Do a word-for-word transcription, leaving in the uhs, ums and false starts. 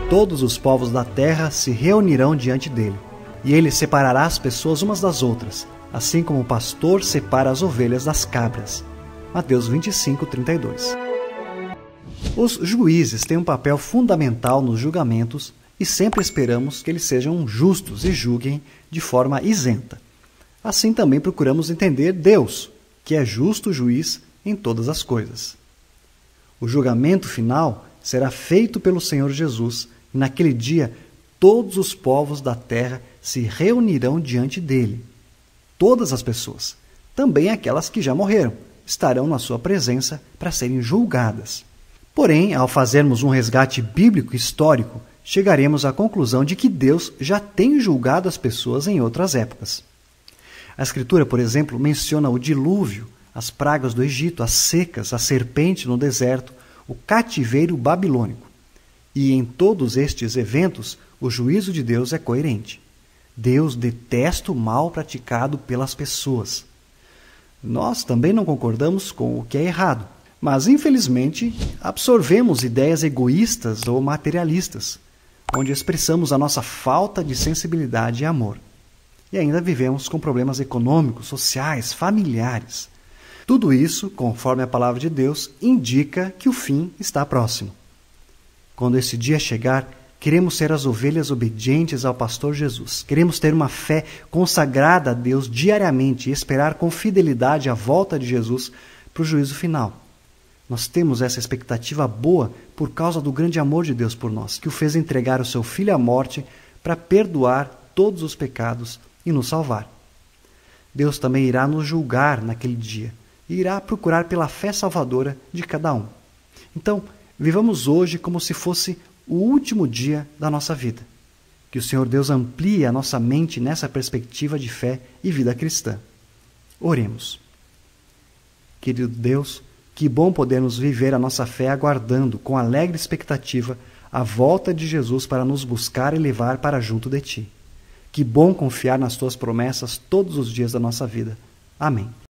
Todos os povos da terra se reunirão diante dele, e ele separará as pessoas umas das outras, assim como o pastor separa as ovelhas das cabras. Mateus vinte e cinco, trinta e dois. Os juízes têm um papel fundamental nos julgamentos e sempre esperamos que eles sejam justos e julguem de forma isenta. Assim também procuramos entender Deus, que é justo juiz em todas as coisas. O julgamento final será feito pelo Senhor Jesus, e naquele dia todos os povos da terra se reunirão diante dele. Todas as pessoas, também aquelas que já morreram, estarão na sua presença para serem julgadas. Porém, ao fazermos um resgate bíblico histórico, chegaremos à conclusão de que Deus já tem julgado as pessoas em outras épocas. A Escritura, por exemplo, menciona o dilúvio, as pragas do Egito, as secas, a serpente no deserto, o cativeiro babilônico. E em todos estes eventos, o juízo de Deus é coerente. Deus detesta o mal praticado pelas pessoas. Nós também não concordamos com o que é errado, mas, infelizmente, absorvemos ideias egoístas ou materialistas, onde expressamos a nossa falta de sensibilidade e amor. E ainda vivemos com problemas econômicos, sociais, familiares. Tudo isso, conforme a palavra de Deus, indica que o fim está próximo. Quando esse dia chegar, queremos ser as ovelhas obedientes ao pastor Jesus. Queremos ter uma fé consagrada a Deus diariamente e esperar com fidelidade a volta de Jesus para o juízo final. Nós temos essa expectativa boa por causa do grande amor de Deus por nós, que o fez entregar o seu Filho à morte para perdoar todos os pecados e nos salvar. Deus também irá nos julgar naquele dia e irá procurar pela fé salvadora de cada um. Então, vivamos hoje como se fosse o último dia da nossa vida. Que o Senhor Deus amplie a nossa mente nessa perspectiva de fé e vida cristã. Oremos. Querido Deus, que bom podermos viver a nossa fé aguardando, com alegre expectativa, a volta de Jesus para nos buscar e levar para junto de Ti. Que bom confiar nas Tuas promessas todos os dias da nossa vida. Amém.